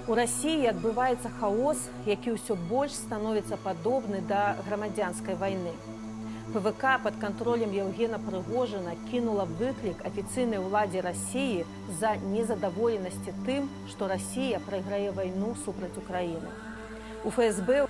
У России адбываецца хаос, які ўсё больш становіцца падобны да грамадзянскай вайны. ПВК под контролем Евгена Пригожина кинула выклик официальной уладзе России за незадоволенности тым, что Россия прайграе войну супраць Украины. У ФСБ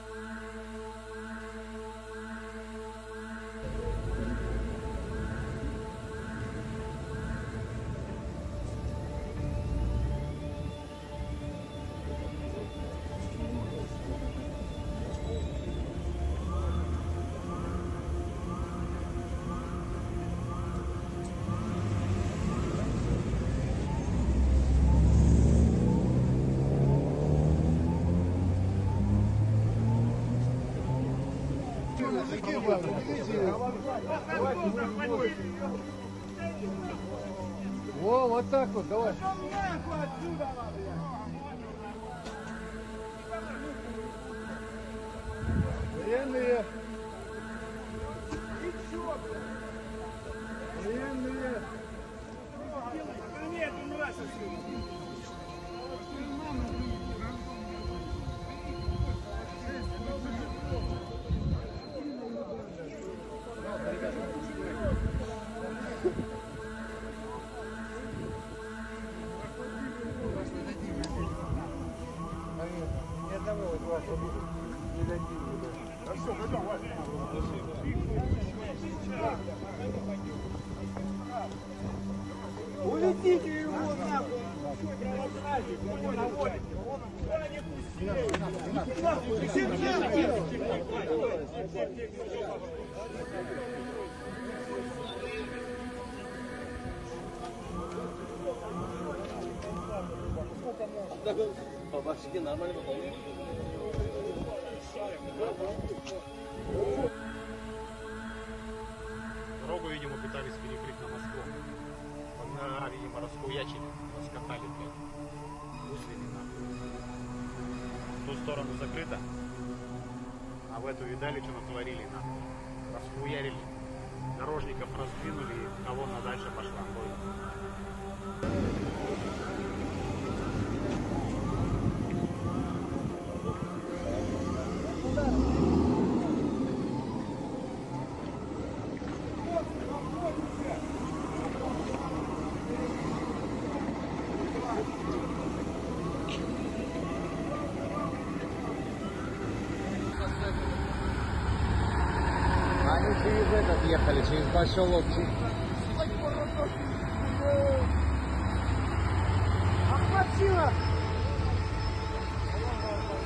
Во, вот так вот, давай. Военные. Военные. Нет, не нравится. Улетите его нахуй! По башке нормально выполняешь? Дорогу, видимо, пытались перекрыть на Москву. Видимо, расхуячили, раскатали, блядь. Гуслями нахуй. В ту сторону закрыто, а в эту видали, что натворили нахуй. Расхуярили. Дорожников раздвинули, и колонна дальше пошла. Они через этот ехали, через поселок. Ахматчила!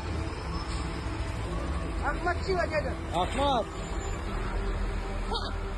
Ахматчила, дядя! Ахмат!